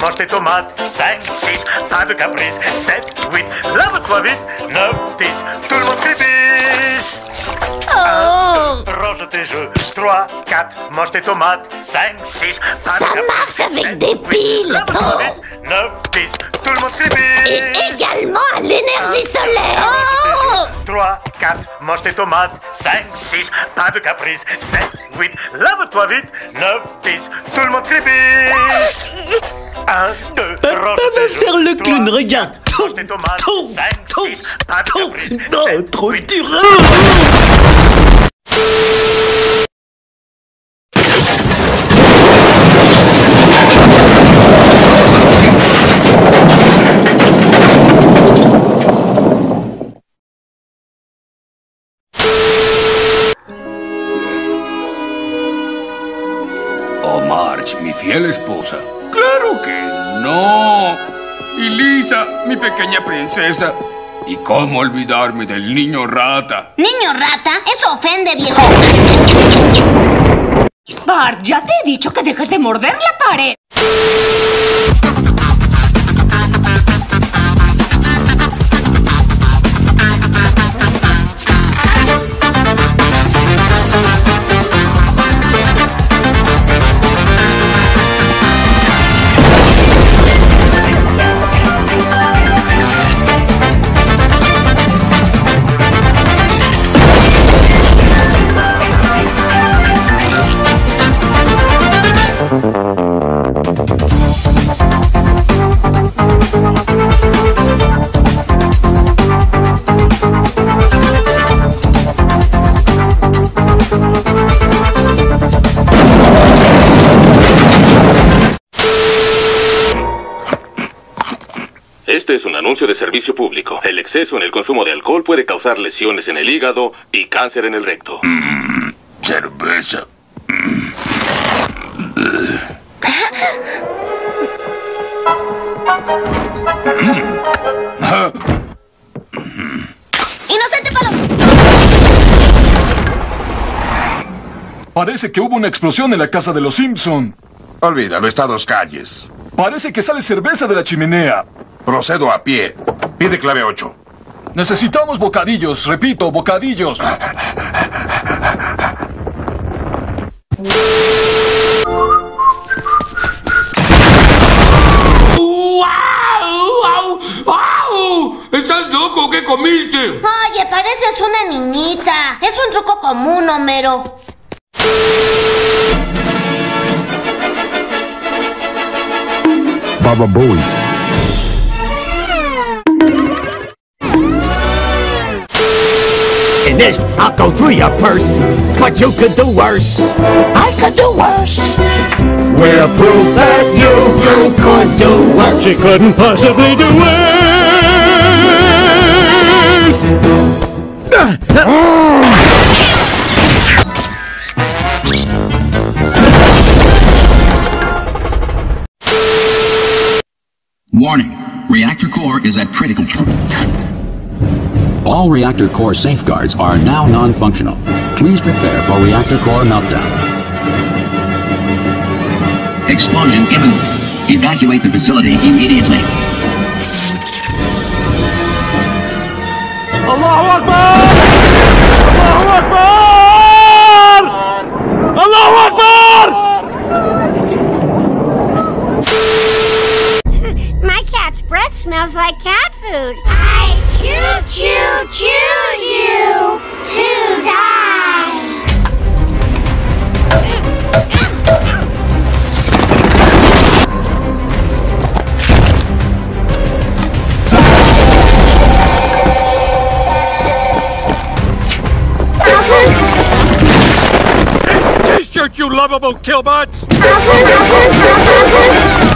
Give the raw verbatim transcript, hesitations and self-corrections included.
mange tes tomates. cinq, six, pas de caprice. sept, huit, lave-toi vite. neuf, dix, tout le monde s'épiche. Oh. Range tes jeux. trois, quatre, mange tes tomates. cinq, six, pas Ça de caprice. marche avec sept, des huit, piles. lave-toi Oh. vite. neuf, dix, tout le monde s'épiche. Et également à l'énergie solaire. Oh. trois, quatre, mange tes tomates. cinq, six, pas de caprice. sept, huit, lave-toi vite. neuf, dix, tout le monde trébiche. un, deux, Papa range va tes faire jeux. le clown, trois, regarde. quatre, mange tes tomates. Tout, cinq, tout, six, pas de tout. caprice. Oh, sept, trop huit, dur. Oh, Marge, mi fiel esposa. ¡Claro que no! Y Lisa, mi pequeña princesa. ¿Y cómo olvidarme del niño rata? Niño rata, eso ofende, viejo. Bart, ya te he dicho que dejes de morder la pared. Este es un anuncio de servicio público. El exceso en el consumo de alcohol puede causar lesiones en el hígado y cáncer en el recto. Mm, cerveza. Mm. Ah. Inocente Paloma. Parece que hubo una explosión en la casa de los Simpson. Olvídalo, está a dos calles. Parece que sale cerveza de la chimenea. Procedo a pie. Pide clave ocho. Necesitamos bocadillos, repito, bocadillos. ¡Wow! ¡Wow! ¿Estás loco? ¿Qué comiste? Oye, pareces una niñita. Es un truco común, Homero. Baba Booey. In this, I'll go through your purse, but you could do worse. I could do worse. We're proof that you, you could do worse. She couldn't possibly do Warning. Reactor core is at critical. All reactor core safeguards are now non-functional. Please prepare for reactor core meltdown. Explosion imminent. Evacuate the facility immediately. Allahu Akbar! Allahu Akbar! Allahu Akbar! My cat's breath smells like cat food. I choo-choo choose you to die. T-shirt, you lovable killbots!